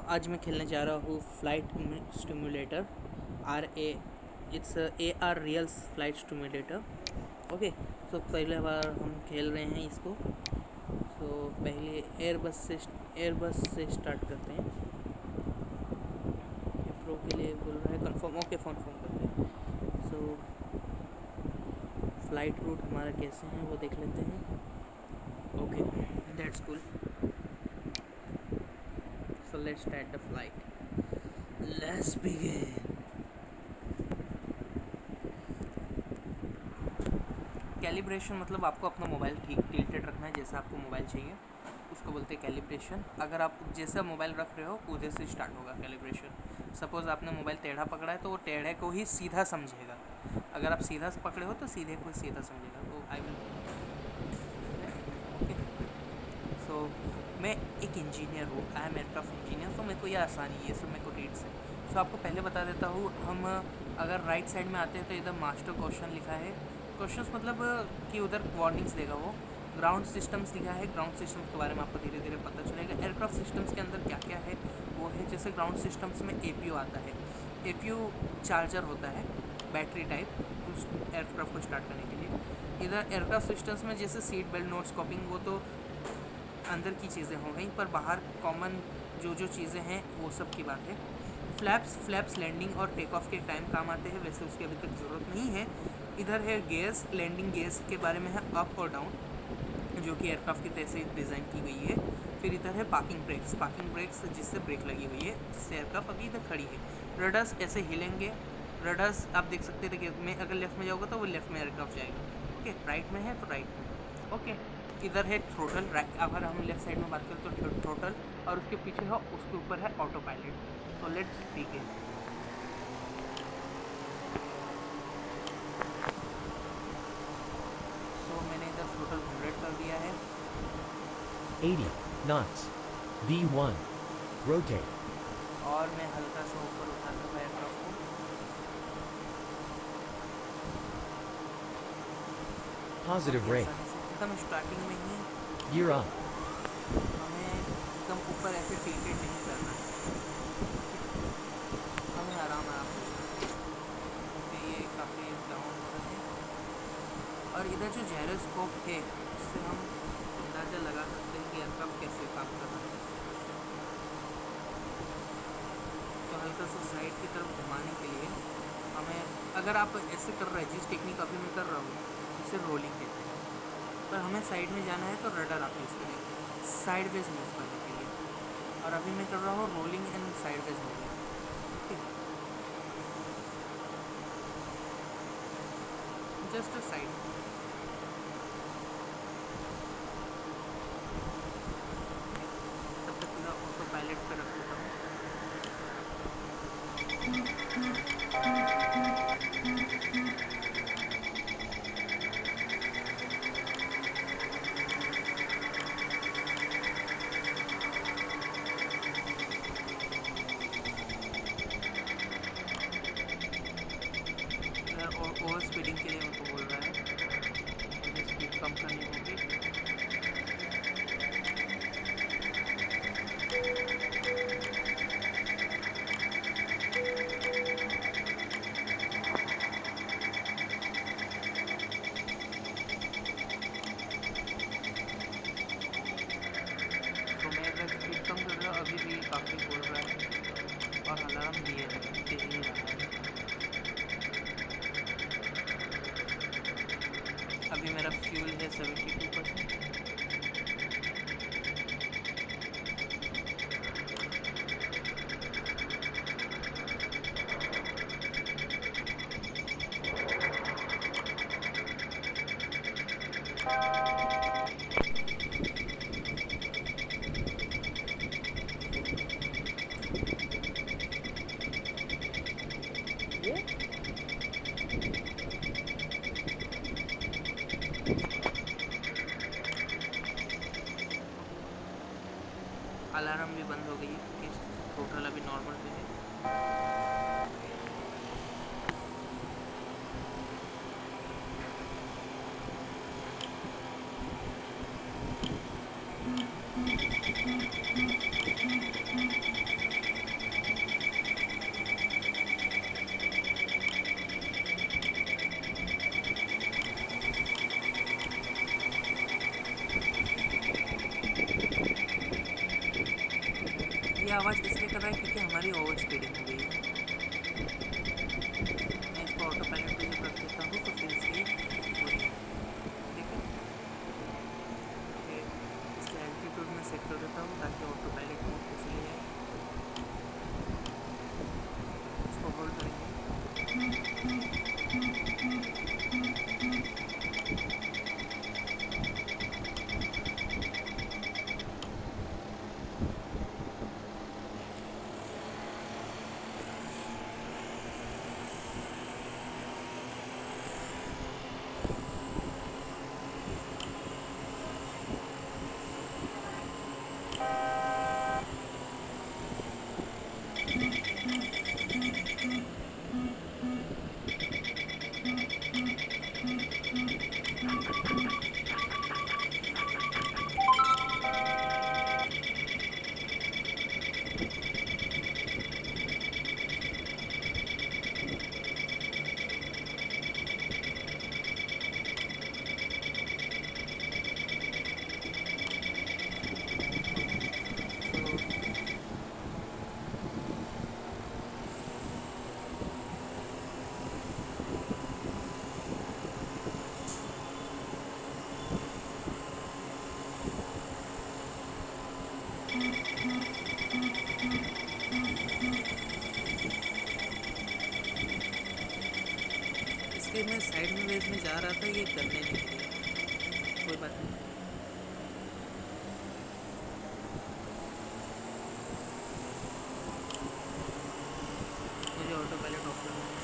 आज मैं खेलने जा रहा हूँ flight stimulator it's AR real flight stimulator. Okay, तो पहले बार हम खेल रहे हैं इसको। तो पहले एयरबस से स्टार्ट करते हैं। प्रो के लिए बोल रहा है कंफर्म। ओके, कन्फर्म करते हैं। सो फ्लाइट रूट हमारा कैसे हैं वो देख लेते हैं। Okay, that's cool. So let's start the flight. Let's begin. Calibration मतलब आपको अपना मोबाइल ठीक टिल्टेड रखना है, जैसा आपको मोबाइल चाहिए उसको बोलते हैं कैलिब्रेशन। अगर आप जैसा मोबाइल रख रहे हो उधर से स्टार्ट होगा कैलिब्रेशन। सपोज़ आपने मोबाइल टेढ़ा पकड़ा है तो वो टेढ़े को ही सीधा समझेगा। अगर आप सीधा पकड़े हो तो सीधे को सीधा समझेगा। तो आई विल ओके। सो मैं एक इंजीनियर हूँ, आई एम एयरक्राफ्ट इंजीनियर। तो मेरे को ये आसानी है, सब मेरे को रीड से। सो आपको पहले बता देता हूँ, हम अगर राइट साइड में आते हैं तो इधर मास्टर क्वेश्चन लिखा है। क्वेश्चंस मतलब कि उधर वार्निंग्स देगा वो। ग्राउंड सिस्टम्स लिखा है, ग्राउंड सिस्टम्स के बारे में आपको धीरे धीरे पता चलेगा। एयरक्राफ्ट सिस्टम्स के अंदर क्या क्या है वो है, जैसे ग्राउंड सिस्टम्स में APU आता है। APU चार्जर होता है, बैटरी टाइप, उस एयरक्राफ्ट को स्टार्ट करने के लिए। इधर एयरक्राफ्ट सिस्टम्स में जैसे सीट बेल्ट, नोट स्कोपिंग, वो तो अंदर की चीज़ें हो गई, पर बाहर कॉमन जो चीज़ें हैं वो सब की बात है। फ्लैप्स लैंडिंग और टेक ऑफ के टाइम काम आते हैं, वैसे उसकी अभी तक ज़रूरत नहीं है। इधर है गेयर्स, लैंडिंग गेयर्स के बारे में है, अप और डाउन, जो कि एयरक्राफ्ट की तरह से डिज़ाइन की गई है। फिर इधर है पार्किंग ब्रेक्स जिससे ब्रेक लगी हुई है, जिससे एयरक्राफ्ट अभी इधर खड़ी है। रडर्स ऐसे हिलेंगे, रडर्स आप देख सकते हैं। देखिए, मैं अगर लेफ्ट में जाऊँगा तो वो लेफ्ट में एयरक्राफ्ट जाएगा। ओके, राइट में है तो राइट में। ओके, इधर है थ्रोटल। अगर हम लेफ्ट साइड में बात करें तो थ्रोटल, और उसके पीछे है, उसके ऊपर है auto pilot. So let's begin. So मैंने इधर थ्रोटल 100 कर दिया है। 80 knots. V1. Rotate. और मैं हल्का सा ऊपर उठा दूँगा एयरक्राफ्ट को। Positive rate. एकदम स्टार्टिंग में ही Gear up. हमें एकदम ऊपर ऐसे टिल्टेड नहीं करना है, हमें आराम से क्योंकि ये काफ़ी डाउन हो रहा है। और इधर जो जायरोस्कोप है उससे हम अंदाज़ा लगा सकते हैं कि एयरक्राफ्ट कैसे काम कर रहा है। तो हल्का सा साइड की तरफ घुमाने के लिए हमें, अगर आप ऐसे कर रहे हैं जिस टेक्निक अभी मैं कर रहा हूँ उसे रोलिंग कहते हैं, पर हमें साइड में जाना है तो रडर आप यूज़ करें साइडवेज मूव करने के लिए। और अभी मैं कर रहा हूँ rolling and sideways moving. Okay, just a side. तब तक पूरा ऑटो पायलट पे रख देता हूँ। ओवर स्पीडिंग के लिए मेरे को बोल रहा है, मुझे स्पीड कम करनी होगी। तो मैं अगर स्पीड कम कर रहा हूँ अभी भी काफ़ी बोल रहा है, और अलार्म दे ही रहा है। अभी मेरा फ्यूल है 72%। अलार्म भी बंद हो गई है क्योंकि टोटल अभी नॉर्मल पे है। ये आवाज़ इसलिए कर रहा है क्योंकि हमारी ओवर स्पीडिंग हो गई है। मैं इसको ऑटो पायलट पे जब रख देता हूँ तो फिर इसकी हो रही है, ठीक है। फिर इसके एल्टीट्यूड में सेट कर देता हूँ ताकि ऑटो पायलट मोड पे चले जाए। इसको होल्ड करेंगे। इसलिए मैं साइड में वेज में जा रहा था, ये करने नहीं दिया। कोई बात नहीं। मुझे ऑटो पायलट ऑफ करना है।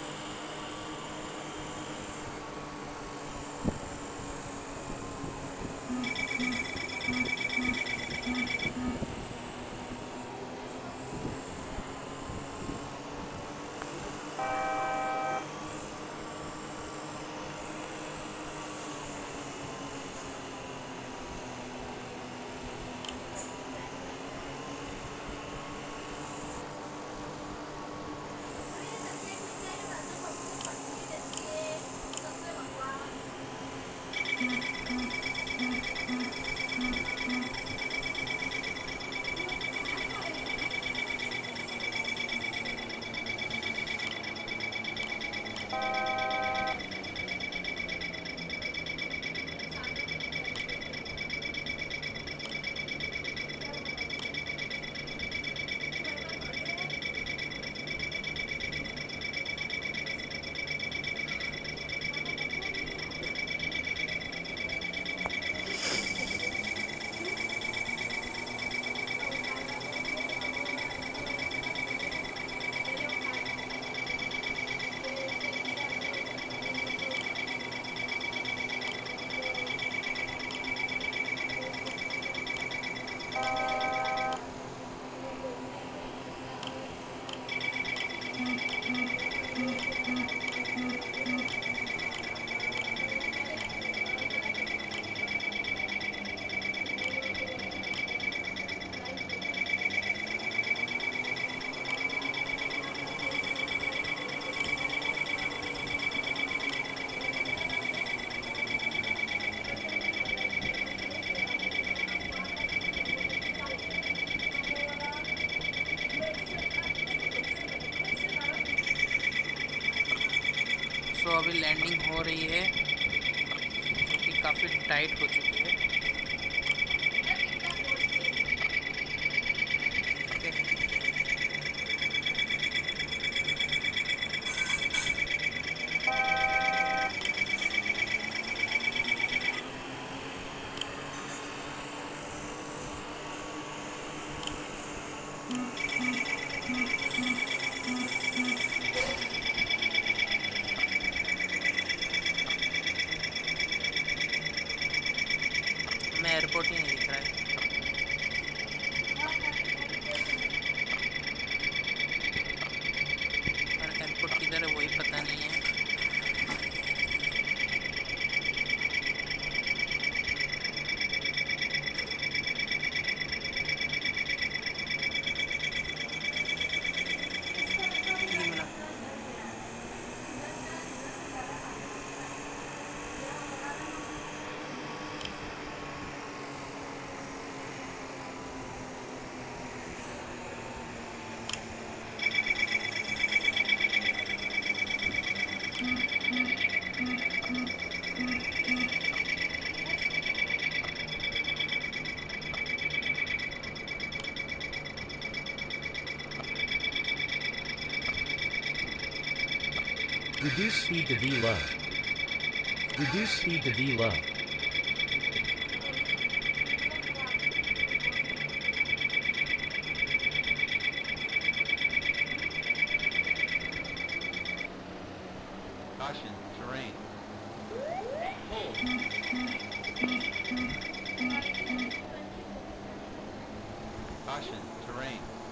तो अभी लैंडिंग हो रही है, जो कि काफ़ी टाइट हो चुकी है। एयरपोर्ट ही नहीं दिख रहा है। और एयरपोर्ट किधर है वही पता नहीं है। Reduce speed to V low. Reduce speed to V low. Caution, terrain. Caution, terrain.